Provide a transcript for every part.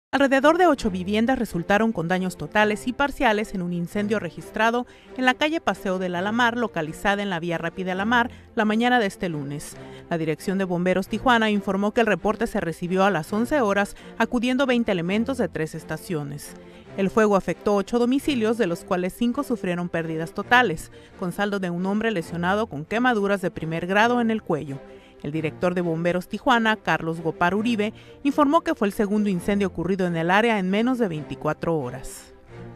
Alrededor de 8 viviendas resultaron con daños totales y parciales en un incendio registrado en la calle Paseo del Alamar, localizada en la vía Rápida Alamar, la mañana de este lunes. La Dirección de Bomberos Tijuana informó que el reporte se recibió a las 11 horas, acudiendo 20 elementos de 3 estaciones. El fuego afectó 8 domicilios, de los cuales 5 sufrieron pérdidas totales, con saldo de un hombre lesionado con quemaduras de primer grado en el cuello. El director de Bomberos Tijuana, Carlos Gopar Uribe, informó que fue el segundo incendio ocurrido en el área en menos de 24 horas.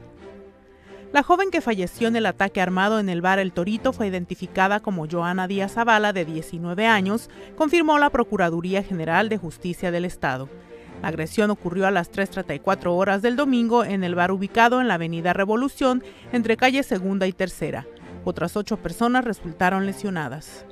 La joven que falleció en el ataque armado en el bar El Torito fue identificada como Joana Díaz Zavala, de 19 años, confirmó la Procuraduría General de Justicia del Estado. La agresión ocurrió a las 3:34 horas del domingo en el bar ubicado en la avenida Revolución, entre calle Segunda y Tercera. Otras 8 personas resultaron lesionadas.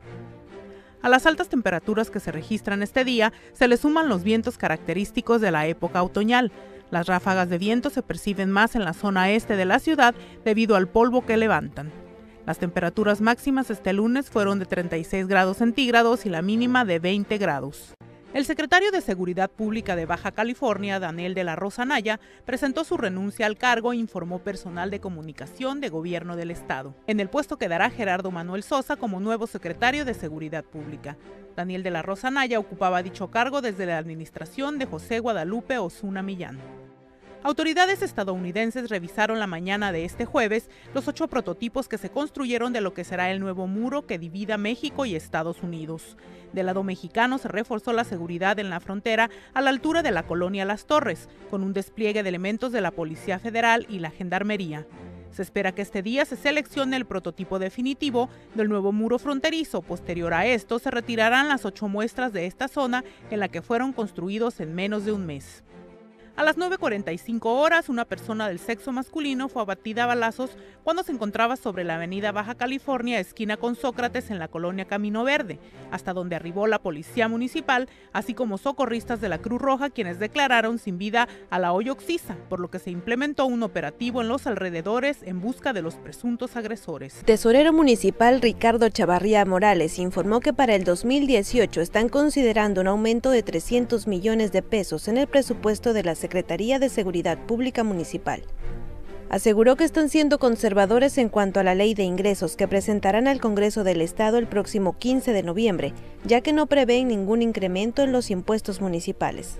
A las altas temperaturas que se registran este día, se le suman los vientos característicos de la época otoñal. Las ráfagas de viento se perciben más en la zona este de la ciudad debido al polvo que levantan. Las temperaturas máximas este lunes fueron de 36 grados centígrados y la mínima de 20 grados. El secretario de Seguridad Pública de Baja California, Daniel de la Rosa Anaya, presentó su renuncia al cargo, informó personal de comunicación de Gobierno del Estado. En el puesto quedará Gerardo Manuel Sosa como nuevo secretario de Seguridad Pública. Daniel de la Rosa Anaya ocupaba dicho cargo desde la administración de José Guadalupe Osuna Millán. Autoridades estadounidenses revisaron la mañana de este jueves los 8 prototipos que se construyeron de lo que será el nuevo muro que divida México y Estados Unidos. Del lado mexicano se reforzó la seguridad en la frontera a la altura de la colonia Las Torres, con un despliegue de elementos de la Policía Federal y la Gendarmería. Se espera que este día se seleccione el prototipo definitivo del nuevo muro fronterizo. Posterior a esto, se retirarán las 8 muestras de esta zona en la que fueron construidos en menos de un mes. A las 9:45 horas, una persona del sexo masculino fue abatida a balazos cuando se encontraba sobre la avenida Baja California, esquina con Sócrates, en la colonia Camino Verde, hasta donde arribó la policía municipal, así como socorristas de la Cruz Roja, quienes declararon sin vida a la hoy oxisa, por lo que se implementó un operativo en los alrededores en busca de los presuntos agresores. Tesorero municipal Ricardo Chavarría Morales informó que para el 2018 están considerando un aumento de 300 millones de pesos en el presupuesto de la Secretaría de Seguridad Pública Municipal. Aseguró que están siendo conservadores en cuanto a la ley de ingresos que presentarán al Congreso del Estado el próximo 15 de noviembre, ya que no prevén ningún incremento en los impuestos municipales.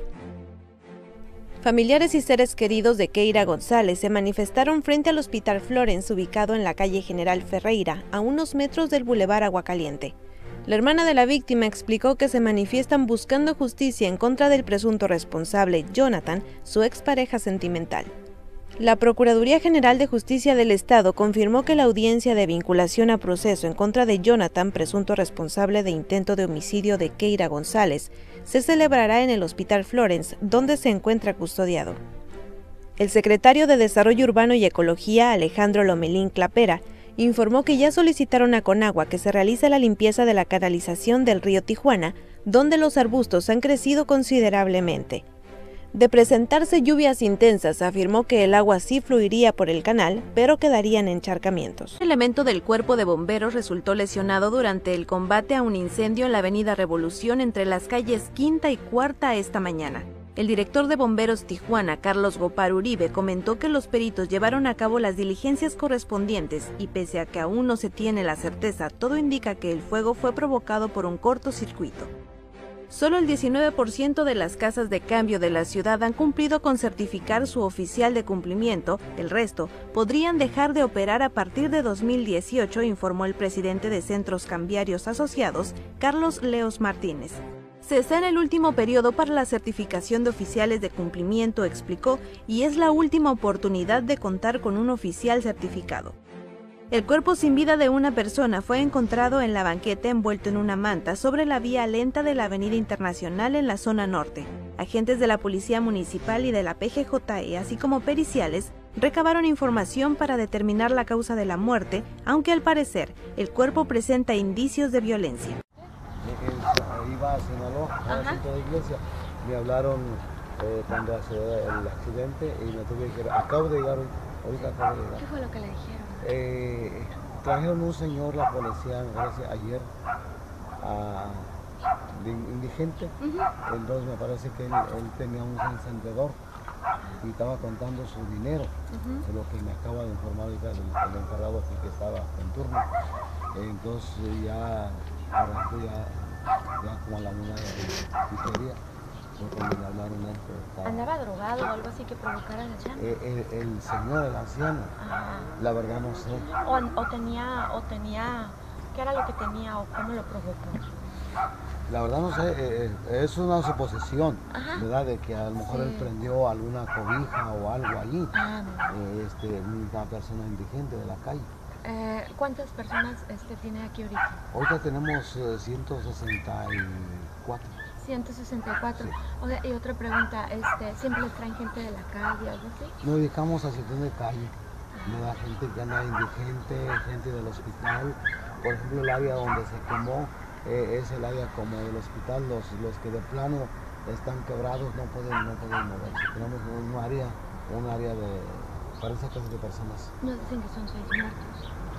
Familiares y seres queridos de Keira González se manifestaron frente al Hospital Florence, ubicado en la calle General Ferreira, a unos metros del Boulevard Aguacaliente. La hermana de la víctima explicó que se manifiestan buscando justicia en contra del presunto responsable, Jonathan, su expareja sentimental. La Procuraduría General de Justicia del Estado confirmó que la audiencia de vinculación a proceso en contra de Jonathan, presunto responsable de intento de homicidio de Keira González, se celebrará en el Hospital Florence, donde se encuentra custodiado. El secretario de Desarrollo Urbano y Ecología, Alejandro Lomelín Clapera, informó que ya solicitaron a Conagua que se realice la limpieza de la canalización del río Tijuana, donde los arbustos han crecido considerablemente. De presentarse lluvias intensas, afirmó que el agua sí fluiría por el canal, pero quedarían encharcamientos. Un elemento del cuerpo de bomberos resultó lesionado durante el combate a un incendio en la avenida Revolución entre las calles Quinta y Cuarta esta mañana. El director de Bomberos Tijuana, Carlos Gopar Uribe, comentó que los peritos llevaron a cabo las diligencias correspondientes y pese a que aún no se tiene la certeza, todo indica que el fuego fue provocado por un cortocircuito. Solo el 19% de las casas de cambio de la ciudad han cumplido con certificar su oficial de cumplimiento, el resto podrían dejar de operar a partir de 2018, informó el presidente de Centros Cambiarios Asociados, Carlos Leos Martínez. Se está en el último periodo para la certificación de oficiales de cumplimiento, explicó, y es la última oportunidad de contar con un oficial certificado. El cuerpo sin vida de una persona fue encontrado en la banqueta envuelto en una manta sobre la vía lenta de la Avenida Internacional en la zona norte. Agentes de la Policía Municipal y de la PGJE, así como periciales, recabaron información para determinar la causa de la muerte, aunque al parecer el cuerpo presenta indicios de violencia. Iba a Sinaloa, al centro de iglesia, me hablaron cuando hace el accidente y me tuve que ir. Acabo de llegar, ahorita acabo de llegar. ¿Qué fue lo que le dijeron? Trajeron un señor, la policía, ayer, indigente, entonces me parece que él tenía un encendedor y estaba contando su dinero, de lo que me acaba de informar ahorita el encargado aquí que estaba en turno. Entonces ya arrancó ya como a la 1 de la pizzería, fue cuando me hablaron esto. ¿Andaba drogado o algo así que provocara el llanto? El señor, el anciano, la verdad no sé. O tenía, ¿qué era lo que tenía o cómo lo provocó? La verdad no sé, es una suposición, ¿verdad? De que a lo mejor él prendió alguna cobija o algo allí, una persona indigente de la calle. ¿Cuántas personas tiene aquí ahorita? Ahorita tenemos 164. 164. Sí. O sea, y otra pregunta, ¿siempre les traen gente de la calle o algo así? Nos dedicamos a situación de calle, ¿verdad? Gente que anda indigente, gente del hospital. Por ejemplo, el área donde se quemó es el área como del hospital, los que de plano están quebrados no pueden moverse. Tenemos un área para esa clase de personas. Nos dicen que son 6 muertos.